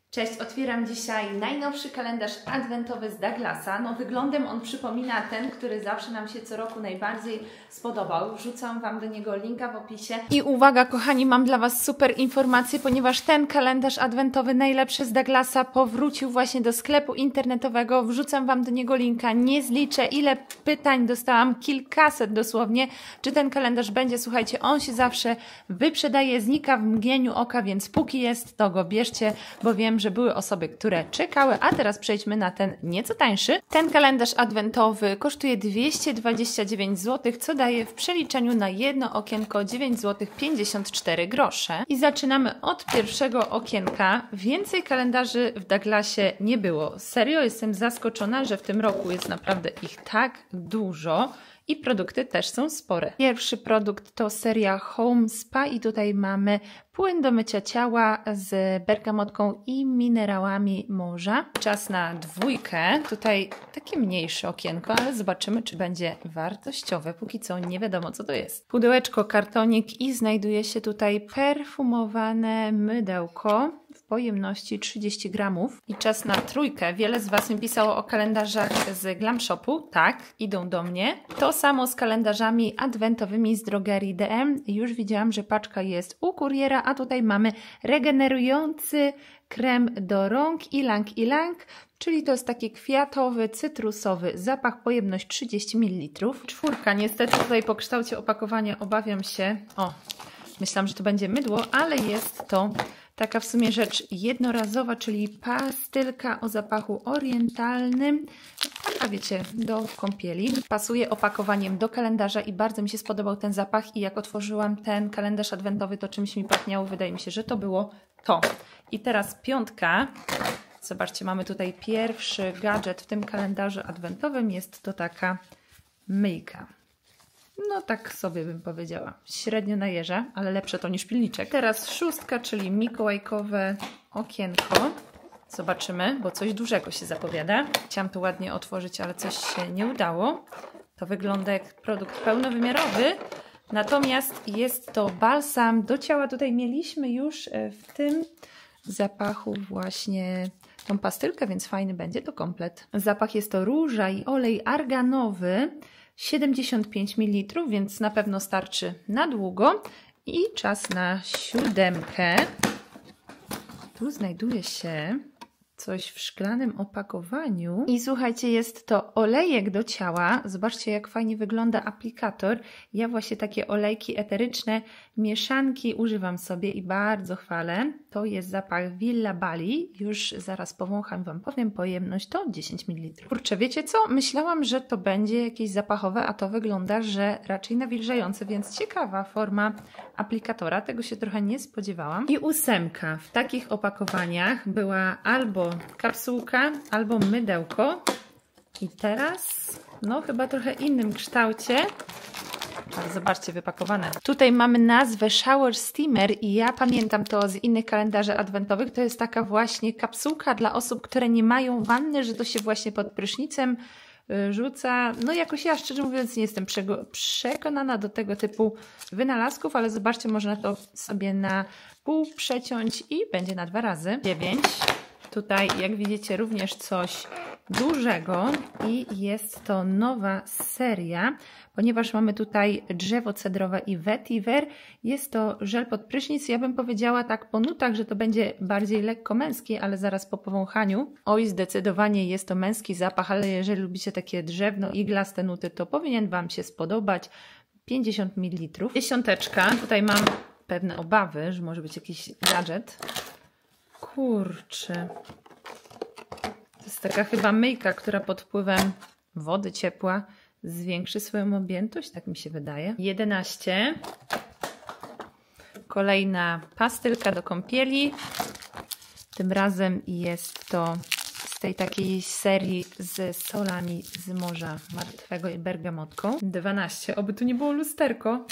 Cześć, otwieram dzisiaj najnowszy kalendarz adwentowy z Douglasa. No wyglądem on przypomina ten, który zawsze nam się co roku najbardziej spodobał. Wrzucam Wam do niego linka w opisie. I uwaga kochani, mam dla Was super informację, ponieważ ten kalendarz adwentowy najlepszy z Douglasa powrócił właśnie do sklepu internetowego. Wrzucam Wam do niego linka. Nie zliczę, ile pytań dostałam, kilkaset dosłownie, czy ten kalendarz będzie. Słuchajcie, on się zawsze wyprzedaje, znika w mgnieniu oka, więc póki jest, to go bierzcie, bo wiem, że były osoby, które czekały, a teraz przejdźmy na ten nieco tańszy. Ten kalendarz adwentowy kosztuje 229 zł, co daje w przeliczeniu na jedno okienko 9 zł 54 grosze. I zaczynamy od pierwszego okienka. Więcej kalendarzy w Douglasie nie było. Serio jestem zaskoczona, że w tym roku jest naprawdę ich tak dużo. I produkty też są spore. Pierwszy produkt to seria Home Spa i tutaj mamy płyn do mycia ciała z bergamotką i minerałami morza. Czas na dwójkę. Tutaj takie mniejsze okienko, ale zobaczymy, czy będzie wartościowe. Póki co nie wiadomo, co to jest. Pudełeczko, kartonik i znajduje się tutaj perfumowane mydełko w pojemności 30 gramów. I czas na trójkę. Wiele z Was mi pisało o kalendarzach z Glam Shopu. Tak, idą do mnie. To samo z kalendarzami adwentowymi z drogerii DM. Już widziałam, że paczka jest u kuriera, a tutaj mamy regenerujący krem do rąk Ylang Ylang, czyli to jest taki kwiatowy, cytrusowy zapach, pojemność 30 ml. Czwórka, niestety tutaj po kształcie opakowania obawiam się, myślałam, że to będzie mydło, ale jest to taka w sumie rzecz jednorazowa, czyli pastylka o zapachu orientalnym, a wiecie, do kąpieli. Pasuje opakowaniem do kalendarza i bardzo mi się spodobał ten zapach i jak otworzyłam ten kalendarz adwentowy, to czymś mi pachniało, wydaje mi się, że to było to. I teraz piątka. Zobaczcie, mamy tutaj pierwszy gadżet w tym kalendarzu adwentowym, jest to taka myjka. No tak sobie bym powiedziała. Średnio najeżdża, ale lepsze to niż pilniczek. Teraz szóstka, czyli mikołajkowe okienko. Zobaczymy, bo coś dużego się zapowiada. Chciałam to ładnie otworzyć, ale coś się nie udało. To wygląda jak produkt pełnowymiarowy. Natomiast jest to balsam do ciała. Tutaj mieliśmy już w tym zapachu właśnie tą pastylkę, więc fajny będzie to komplet. Zapach jest to róża i olej arganowy. 75 ml, więc na pewno starczy na długo. I czas na siódemkę. Tu znajduje się coś w szklanym opakowaniu. I słuchajcie, jest to olejek do ciała. Zobaczcie, jak fajnie wygląda aplikator. Ja właśnie takie olejki eteryczne, mieszanki używam sobie i bardzo chwalę. To jest zapach Villa Bali. Już zaraz powącham, Wam powiem. Pojemność to 10 ml. Kurczę, wiecie co? Myślałam, że to będzie jakieś zapachowe, a to wygląda, że raczej nawilżające, więc ciekawa forma aplikatora. Tego się trochę nie spodziewałam. I ósemka. W takich opakowaniach była albo kapsułka, albo mydełko. I teraz, no chyba trochę innym kształcie. Ale zobaczcie, wypakowane. Tutaj mamy nazwę Shower Steamer i ja pamiętam to z innych kalendarzy adwentowych. To jest taka właśnie kapsułka dla osób, które nie mają wanny, że to się właśnie pod prysznicem rzuca. No jakoś ja szczerze mówiąc nie jestem przekonana do tego typu wynalazków, ale zobaczcie, można to sobie na pół przeciąć i będzie na 2 razy. 9. Tutaj, jak widzicie, również coś dużego i jest to nowa seria, ponieważ mamy tutaj drzewo cedrowe i vetiver. Jest to żel pod prysznic. Ja bym powiedziała tak po nutach, że to będzie bardziej lekko męski, ale zaraz po powąchaniu. Oj, zdecydowanie jest to męski zapach, ale jeżeli lubicie takie drzewno-iglaste nuty, to powinien Wam się spodobać. 50 ml. Dziesiąteczka. Tutaj mam pewne obawy, że może być jakiś gadżet. Kurczę. To jest taka chyba myjka, która pod wpływem wody ciepła zwiększy swoją objętość, tak mi się wydaje. 11. Kolejna pastylka do kąpieli. Tym razem jest to z tej takiej serii z solami z Morza Martwego i bergamotką. 12. Oby tu nie było lusterko.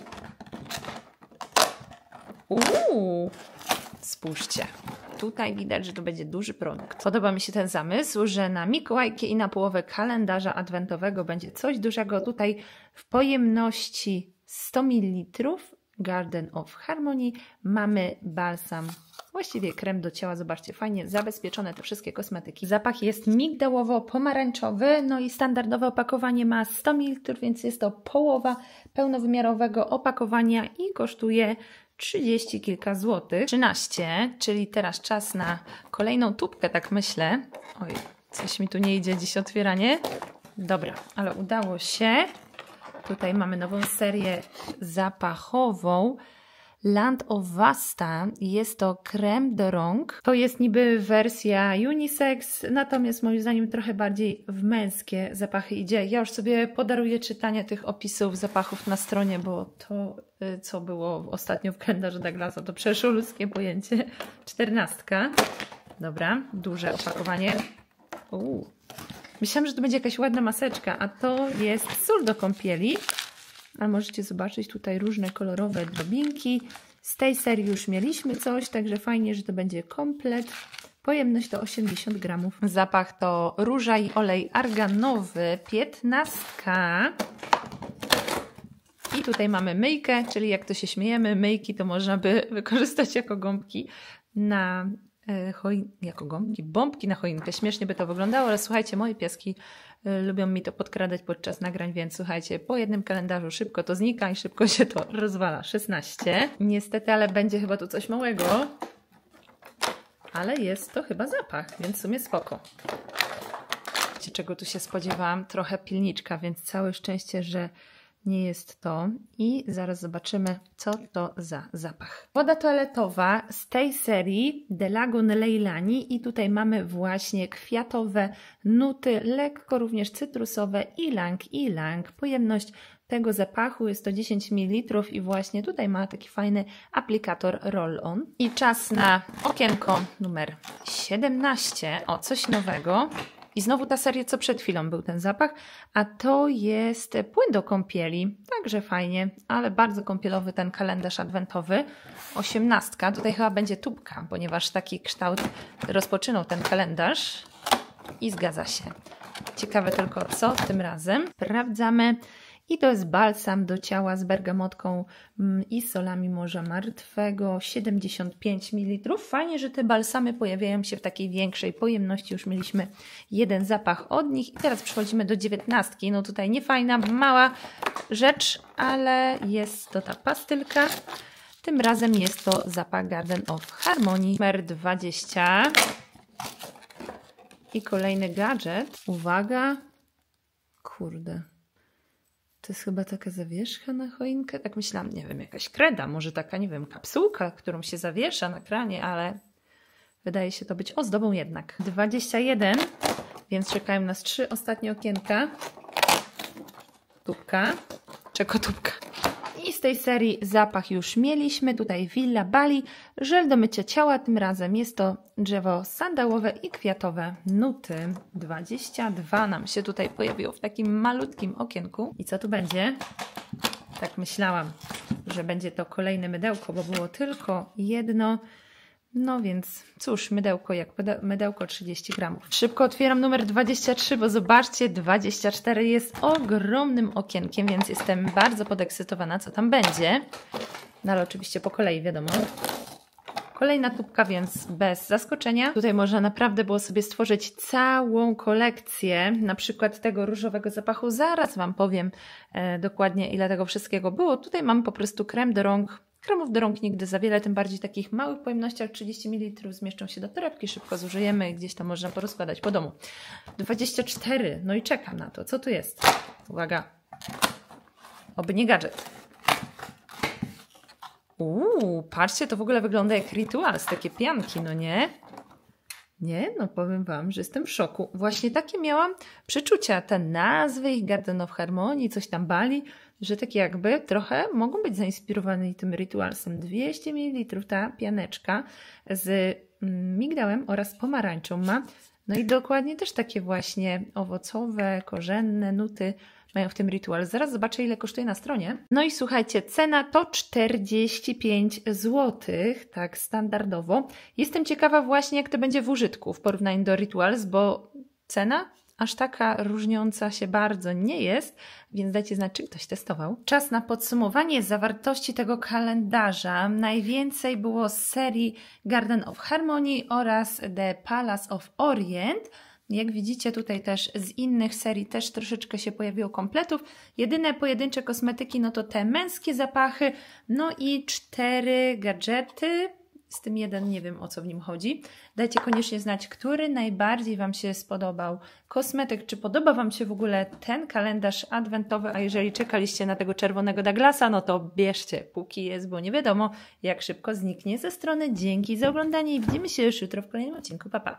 Spójrzcie. Tutaj widać, że to będzie duży produkt. Podoba mi się ten zamysł, że na Mikołajki i na połowę kalendarza adwentowego będzie coś dużego. Tutaj w pojemności 100 ml Garden of Harmony. Mamy balsam, właściwie krem do ciała. Zobaczcie, fajnie zabezpieczone te wszystkie kosmetyki. Zapach jest migdałowo-pomarańczowy, no i standardowe opakowanie ma 100 ml, więc jest to połowa pełnowymiarowego opakowania i kosztuje 30 kilka złotych. 13, czyli teraz czas na kolejną tubkę, tak myślę. Oj, coś mi tu nie idzie dziś otwieranie. Dobra, ale udało się. Tutaj mamy nową serię zapachową. Land of Vasta. Jest to krem do rąk. To jest niby wersja unisex, natomiast moim zdaniem trochę bardziej w męskie zapachy idzie. Ja już sobie podaruję czytanie tych opisów zapachów na stronie, bo to, co było ostatnio w kalendarzu Douglasa, to przeszło ludzkie pojęcie. 14. Dobra, duże opakowanie. Myślałam, że to będzie jakaś ładna maseczka, a to jest sól do kąpieli. A możecie zobaczyć tutaj różne kolorowe drobinki. Z tej serii już mieliśmy coś, także fajnie, że to będzie komplet. Pojemność to 80 gramów. Zapach to róża i olej arganowy, 15. I tutaj mamy myjkę, czyli jak to się śmiejemy, myjki to można by wykorzystać jako gąbki na bombki na choinkę. Śmiesznie by to wyglądało, ale słuchajcie, moje pieski lubią mi to podkradać podczas nagrań, więc słuchajcie, po jednym kalendarzu szybko to znika i szybko się to rozwala. 16. Niestety, ale będzie chyba tu coś małego. Ale jest to chyba zapach, więc w sumie spoko. Wiecie, czego tu się spodziewałam? Trochę pilniczka, więc całe szczęście, że nie jest to. I zaraz zobaczymy, co to za zapach. Woda toaletowa z tej serii The Lagoon Leilani i tutaj mamy właśnie kwiatowe nuty, lekko również cytrusowe, ilang. Pojemność tego zapachu jest to 10 ml i właśnie tutaj ma taki fajny aplikator roll-on. I czas na okienko numer 17. O, coś nowego. I znowu ta seria, co przed chwilą był ten zapach, a to jest płyn do kąpieli. Także fajnie, ale bardzo kąpielowy ten kalendarz adwentowy. 18. Tutaj chyba będzie tubka, ponieważ taki kształt rozpoczynał ten kalendarz. I zgadza się. Ciekawe tylko, co tym razem. Sprawdzamy. I to jest balsam do ciała z bergamotką i solami Morza Martwego, 75 ml. Fajnie, że te balsamy pojawiają się w takiej większej pojemności. Już mieliśmy jeden zapach od nich. I teraz przechodzimy do 19. No tutaj niefajna, mała rzecz, ale jest to ta pastylka. Tym razem jest to zapach Garden of Harmony numer 20. I kolejny gadżet. Uwaga. Kurde. To jest chyba taka zawieszka na choinkę. Tak myślałam, nie wiem, jakaś kreda, może taka, nie wiem, kapsułka, którą się zawiesza na kranie, ale wydaje się to być ozdobą jednak. 21, więc czekają nas 3 ostatnie okienka. Tubka, czekotubka. I z tej serii zapach już mieliśmy. Tutaj Villa Bali, żel do mycia ciała. Tym razem jest to drzewo sandałowe i kwiatowe nuty. 22 nam się tutaj pojawiło w takim malutkim okienku. I co tu będzie? Tak myślałam, że będzie to kolejne mydełko, bo było tylko jedno. No więc cóż, mydełko jak mydełko 30 gramów. Szybko otwieram numer 23, bo zobaczcie, 24 jest ogromnym okienkiem, więc jestem bardzo podekscytowana, co tam będzie. No ale oczywiście po kolei, wiadomo. Kolejna tubka, więc bez zaskoczenia. Tutaj można naprawdę było sobie stworzyć całą kolekcję, na przykład tego różowego zapachu. Zaraz Wam powiem dokładnie, ile tego wszystkiego było. Tutaj mam po prostu krem do rąk. Kremów do rąk nigdy za wiele, tym bardziej w takich małych pojemnościach, 30 ml zmieszczą się do torebki, szybko zużyjemy i gdzieś tam można porozkładać po domu. 24, no i czekam na to. Co tu jest? Uwaga, oby nie gadżet. Patrzcie, to w ogóle wygląda jak Rituals, takie pianki, no nie? Nie, no powiem Wam, że jestem w szoku. Właśnie takie miałam przeczucia, te nazwy ich Garden of Harmony, coś tam Bali, że takie jakby trochę mogą być zainspirowane tym Ritualsem. 200 ml ta pianeczka z migdałem oraz pomarańczą ma. No i dokładnie też takie właśnie owocowe, korzenne nuty mają w tym Ritual. Zaraz zobaczę, ile kosztuje na stronie. No i słuchajcie, cena to 45 zł, tak standardowo. Jestem ciekawa właśnie, jak to będzie w użytku w porównaniu do Rituals, bo cena aż taka różniąca się bardzo nie jest, więc dajcie znać, czy ktoś testował. Czas na podsumowanie zawartości tego kalendarza. Najwięcej było z serii Garden of Harmony oraz The Palace of Orient. Jak widzicie, tutaj też z innych serii też troszeczkę się pojawiło kompletów. Jedyne pojedyncze kosmetyki, no to te męskie zapachy, no i 4 gadżety. Z tym jeden nie wiem, o co w nim chodzi. Dajcie koniecznie znać, który najbardziej Wam się spodobał kosmetyk, czy podoba Wam się w ogóle ten kalendarz adwentowy, a jeżeli czekaliście na tego czerwonego Douglasa, no to bierzcie, póki jest, bo nie wiadomo, jak szybko zniknie ze strony. Dzięki za oglądanie i widzimy się już jutro w kolejnym odcinku. Pa, pa!